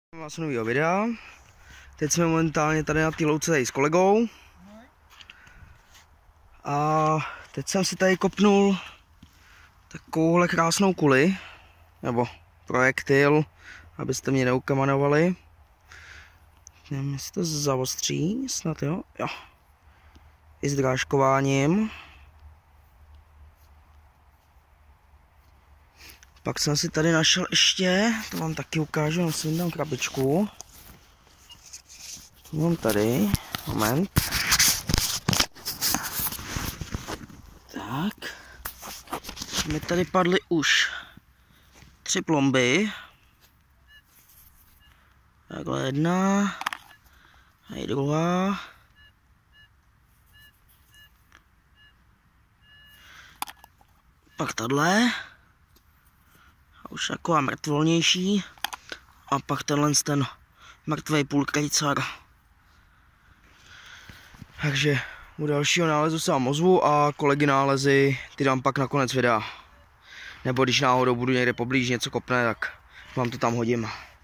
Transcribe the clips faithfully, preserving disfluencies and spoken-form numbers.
Vás novýho videa. Teď jsme momentálně tady na té louce tady s kolegou. A teď jsem si tady kopnul takovouhle krásnou kuli, nebo projektil, abyste mě neukamanovali. Nevím, jestli to zaostří, snad jo, jo. I s drážkováním. Pak jsem si tady našel ještě, to vám taky ukážu, no si vydám krabičku. To mám tady, moment. Tak. Mi tady padly už tři plomby. Takhle jedna. A i druhá. Pak tahle. A už taková mrtvolnější. A pak tenhle ten mrtvej půlkrejcar. Takže u dalšího nálezu se vám ozvu a kolegy nálezy ty dám pak na konec videa. Nebo když náhodou budu někde poblíž něco kopne, tak vám to tam hodím.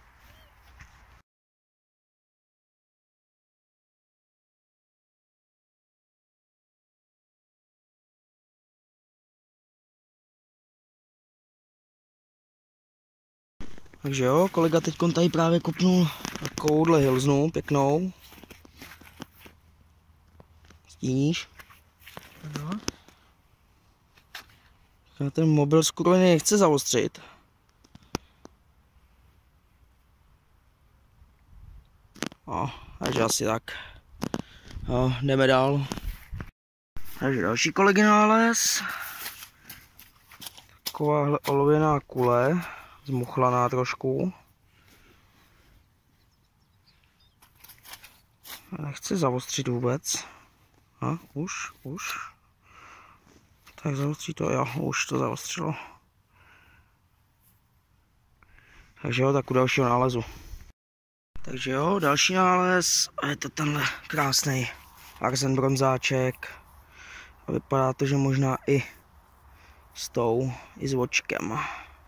Takže jo, kolega teď tady právě kopnul takovouhle hilznu pěknou. Stíníš? No. Já ten mobil skoro nechce zaostřit. No, takže asi tak. Jo, jdeme dál. Takže další kolegy nález. Takováhle olověná kule. Zmuchlaná trošku. Nechci zaostřit vůbec. A už, už. Tak zaostří to, jo, už to zaostřilo. Takže jo, tak u dalšího nálezu. Takže jo, další nález a je to tenhle krásný arzen bronzáček. A vypadá to, že možná i s tou, i s vočkem.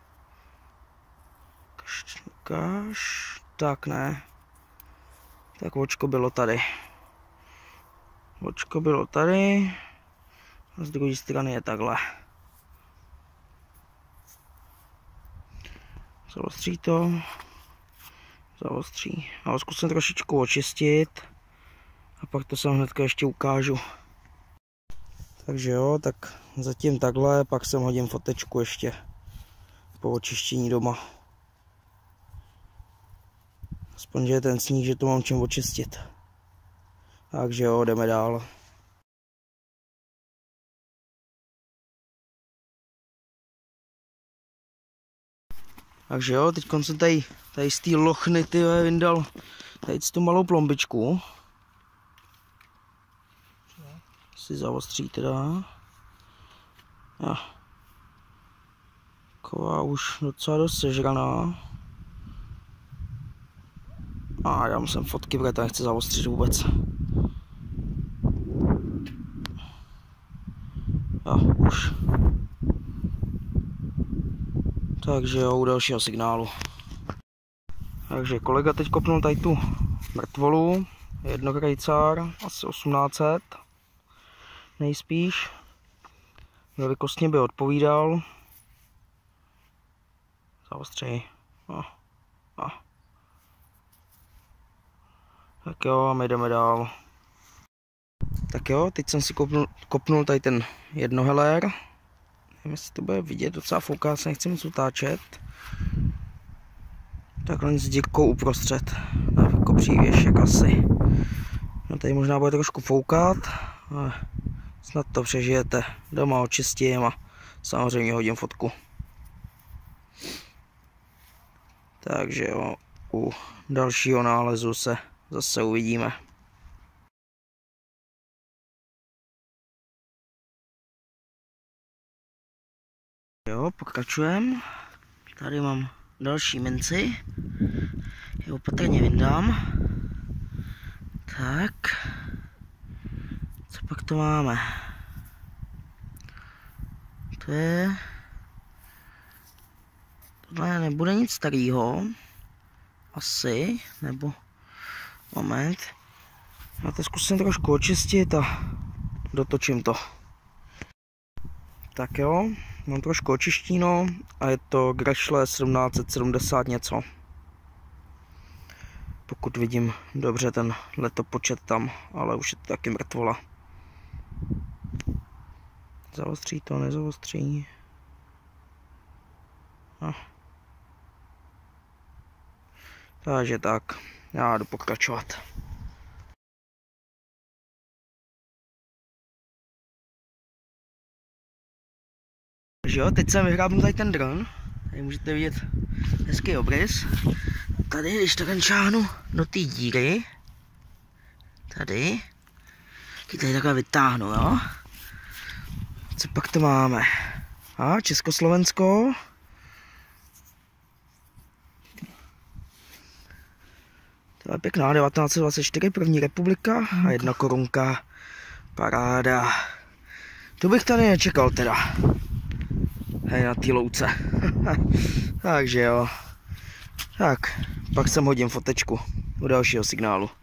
Ukáž, tak ne. Tak vočko bylo tady. Vočko bylo tady. A z druhé strany je takhle. Zaostří to. Zaostří. Ale zkusím trošičku očistit. A pak to sem hnedka ještě ukážu. Takže jo, tak zatím takhle. Pak sem hodím fotečku ještě po očištění doma. Aspoň, že je ten sníh, že to mám čím očistit. Takže jo, jdeme dál. Takže jo, teď jsem tady, tady z té lochny ty vyndal tady tu malou plombičku. Si zaostří teda. Jo. Taková už docela dost sežraná. A dám sem fotky, protože to nechci zaostřit vůbec. Jo, už. Takže jo, u dalšího signálu. Takže kolega teď kopnul tady tu mrtvolu, jednokrejcár, asi osmnáct set, nejspíš. Velikostně by odpovídal. Zaostřej. No. No. Tak jo, a my jdeme dál. Tak jo, teď jsem si kopnul, kopnul tady ten jednohelér. Nevím, jestli to bude vidět, docela fouká, se nechci moc utáčet. Takhle s dírkou uprostřed, jako přívěšek asi. No tady možná bude trošku foukat, ale snad to přežijete. Doma očistím a samozřejmě hodím fotku. Takže jo, u dalšího nálezu se zase uvidíme. Jo, pokračujem. Tady mám další minci. Je opatrně vyndám. Tak. Co pak to máme? To je... Tohle nebude nic starého. Asi, nebo moment. Já to zkusím trošku očistit a dotočím to. Tak jo, mám trošku očištíno a je to Grešle sedmnáct set sedmdesát něco. Pokud vidím dobře ten letopočet tam, ale už je to taky mrtvola. Zaostří to, nezaostří. No. Takže tak, já jdu pokračovat. Takže jo, teď jsem vyhrábnul tady ten dron. Tady můžete vidět hezký obrys. Tady, když takhle šáhnu do té díry, tady, tady takhle vytáhnu, jo. Co pak to máme? A Československo. To je pěkná, devatenáct set dvacet čtyři, první republika a jedna korunka. Paráda. To bych tady nečekal teda. Hej, na té louce. Takže jo. Tak, pak sem hodím fotečku u dalšího signálu.